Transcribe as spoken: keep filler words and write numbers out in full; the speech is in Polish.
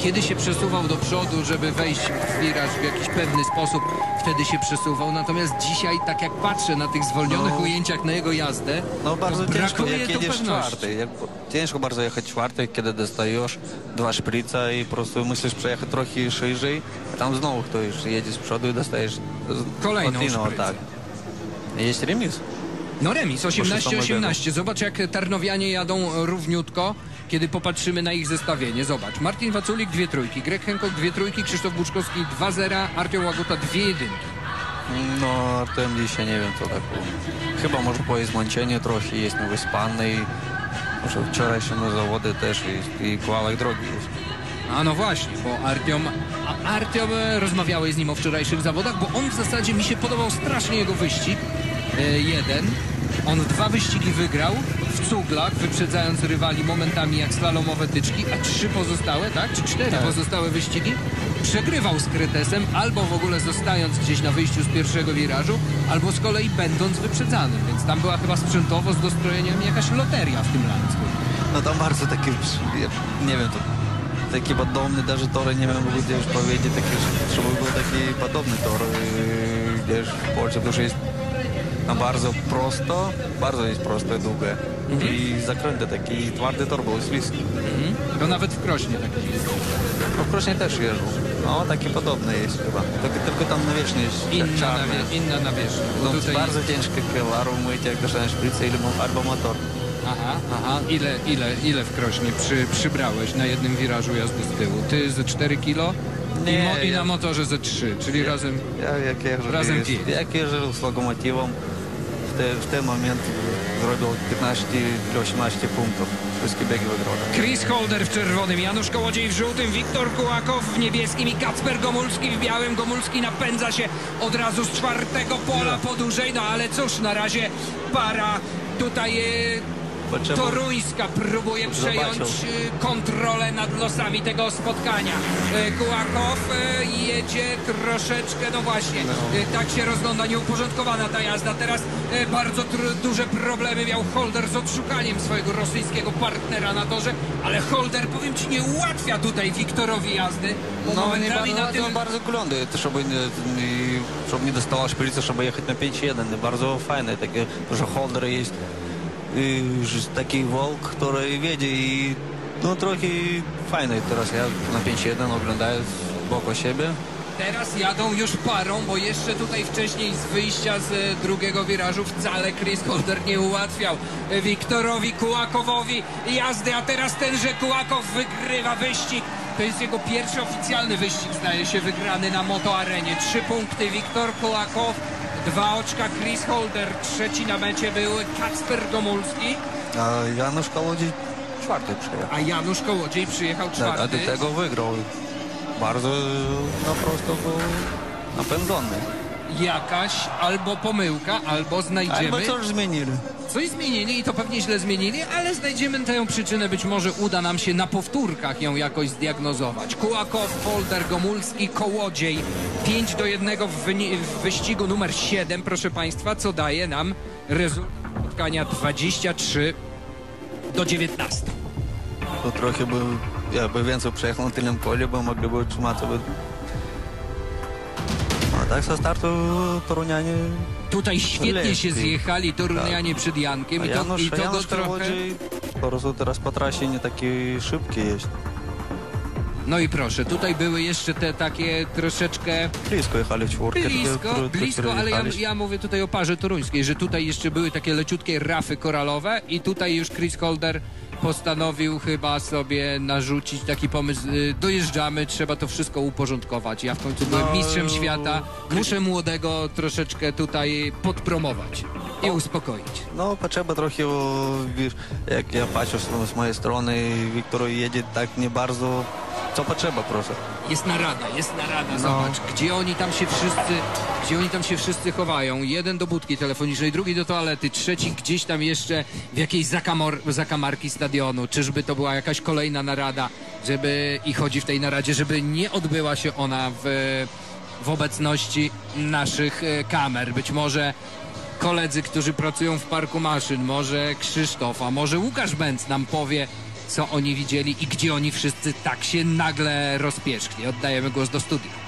Kiedy się przesuwał do przodu, żeby wejść w wiraż w jakiś pewny sposób, wtedy się przesuwał. Natomiast dzisiaj, tak jak patrzę na tych zwolnionych No. ujęciach na jego jazdę, No bardzo to ciężko, brakuje jak tu jedziesz pewności. czwarty. Jak, ciężko bardzo jechać czwarty, kiedy dostajesz dwa szprica i po prostu myślisz przejechać trochę szerzej, a tam znowu ktoś jedzie z przodu i dostajesz Kolejną od innego, szprycę. tak. Jest remis. No remis, osiemnaście osiemnaście. Zobacz, jak tarnowianie jadą równiutko, kiedy popatrzymy na ich zestawienie. Zobacz, Martin Waculik dwie trójki, Greg Hancock dwie trójki, Krzysztof Buczkowski dwa zera, Artem Łaguta dwie jedynki. No, Artem dzisiaj nie wiem co tak było. Chyba może po zmęczeniu trochę jest niewyspany i może wczorajsze na zawody też jest i kawałek drogi jest. A no właśnie, bo Artiom, a Artiom, e, rozmawiałeś z nim o wczorajszych zawodach, bo on w zasadzie mi się podobał strasznie jego wyścig. E, jeden. On dwa wyścigi wygrał w cuglach, wyprzedzając rywali momentami jak slalomowe tyczki, a trzy pozostałe, tak? Czy cztery Tak. pozostałe wyścigi przegrywał z Kretesem, albo w ogóle zostając gdzieś na wyjściu z pierwszego wirażu, albo z kolei będąc wyprzedzanym. Więc tam była chyba sprzętowo z dostrojeniami jakaś loteria w tym Lansku. No tam bardzo taki, ja nie wiem, to taki podobny даже tory, nie wiem, mogę gdzieś powiedzieć, taki, żeby był taki podobny tor yy, gdzieś w Polsce, потому что jest no, bardzo prosto, bardzo jest prosto i długie Mhm. i zakręty taki twardy tor był, śliski. Mhm. To nawet w Krośnie tak jest. No w Krośnie też jeżdżą, no taki podobny jest chyba, tylko, tylko tam nawierzchnia jest Inna, czarna. nawie, inna nawierzchnia. Bo No, tutaj... bardzo ciężkie kiewaru myć, jak doszedłem szprycę albo motor. Aha, aha. Ile, ile, ile w Krośnie przy, przybrałeś na jednym wirażu jazdy z tyłu? Ty ze cztery kilo i, Nie, mo, i ja- na motorze ze trzy, czyli razem... Ja jak jeżdżę, Razem jest, pięć. jak jeżdżę z lokomotywem, w, te, w ten moment zrobił piętnaście osiemnaście punktów. Wszystkie biegi wygrał. Chris Holder w czerwonym, Janusz Kołodziej w żółtym, Wiktor Kułakow w niebieskim i Kacper Gomulski w białym. Gomulski napędza się od razu z czwartego pola po dłużej, no ale cóż, na razie para tutaj... E, Potrzeba- Toruńska próbuje przejąć Zobaczył. e, kontrolę nad losami tego spotkania. E, Kułakow e, jedzie troszeczkę, no właśnie, e, tak się rozgląda, nieuporządkowana ta jazda. Teraz e, bardzo tr- duże problemy miał Holder z odszukaniem swojego rosyjskiego partnera na torze, ale Holder, powiem ci, nie ułatwia tutaj Wiktorowi jazdy, bo No, nie momentami bardzo, na tym... bardzo glądy, żeby nie, nie, żeby nie dostała szprycę, żeby jechać na pięć jeden. Bardzo fajne, takie, że Holder jest y, że taki волк, który wiedzie i no trochę fajny. Teraz ja na pięć jeden oglądałem z boku siebie. Teraz jadą już parą, bo jeszcze tutaj wcześniej z wyjścia z e, drugiego wirażu wcale Chris Holder nie ułatwiał e, Wiktorowi Kułakowowi jazdy, a teraz tenże Kułakow wygrywa wyścig. To jest jego pierwszy oficjalny wyścig, zdaje się, wygrany na motoarenie. Trzy punkty Wiktor Kułakow, dwa oczka Chris Holder, trzeci na mecie był Kacper Gomulski, A Janusz Kołodziej czwarty przyjechał. a Janusz Kołodziej przyjechał Tak, czwarty. a do tego wygrał. Bardzo no prosto był napędzony. Jakaś albo pomyłka, albo znajdziemy... Albo coś zmienili. Coś zmienili i to pewnie źle zmienili, ale znajdziemy tę przyczynę. Być może uda nam się na powtórkach ją jakoś zdiagnozować. Kułakow, Holder, Gomulski, Kołodziej. pięć do jednego w, wyni- w wyścigu numer siedem, proszę Państwa, co daje nam rezultat spotkania dwadzieścia trzy do dziewiętnastu. To trochę by, ja by więcej przejechał na tylnym polu, bo mogliby utrzymać sobie. A tak ze startu Torunianie. Tutaj świetnie Lepiej. się zjechali Torunianie przed Jankiem A i to, Janusz, i to go Janusz trochę... Kołodziej po prostu teraz po trasie nie taki szybki jest. No i proszę, tutaj były jeszcze te takie troszeczkę... Blisko jechali w czwórkę. Blisko, tylko- tylko blisko, ale ja, jechali. ja mówię tutaj o parze toruńskiej, że tutaj jeszcze były takie leciutkie rafy koralowe i tutaj już Chris Holder postanowił chyba sobie narzucić taki pomysł, y, dojeżdżamy, trzeba to wszystko uporządkować. Ja w końcu byłem No, mistrzem świata, muszę młodego troszeczkę tutaj podpromować i uspokoić. No, potrzeba trochę, o, wiesz, jak ja patrzę z, z mojej strony, Wiktor jedzie tak nie bardzo, co potrzeba, proszę. Jest narada, jest narada, No. zobacz, gdzie oni tam się wszyscy, gdzie oni tam się wszyscy chowają. Jeden do budki telefonicznej, drugi do toalety, trzeci gdzieś tam jeszcze w jakiejś zakamor, zakamarki stadionu. Czyżby to była jakaś kolejna narada, żeby, i chodzi w tej naradzie, żeby nie odbyła się ona w, w obecności naszych e, kamer. Być może koledzy, którzy pracują w parku maszyn, może Krzysztof, a może Łukasz Bęc nam powie, co oni widzieli i gdzie oni wszyscy tak się nagle rozpieszkli. Oddajemy głos do studia.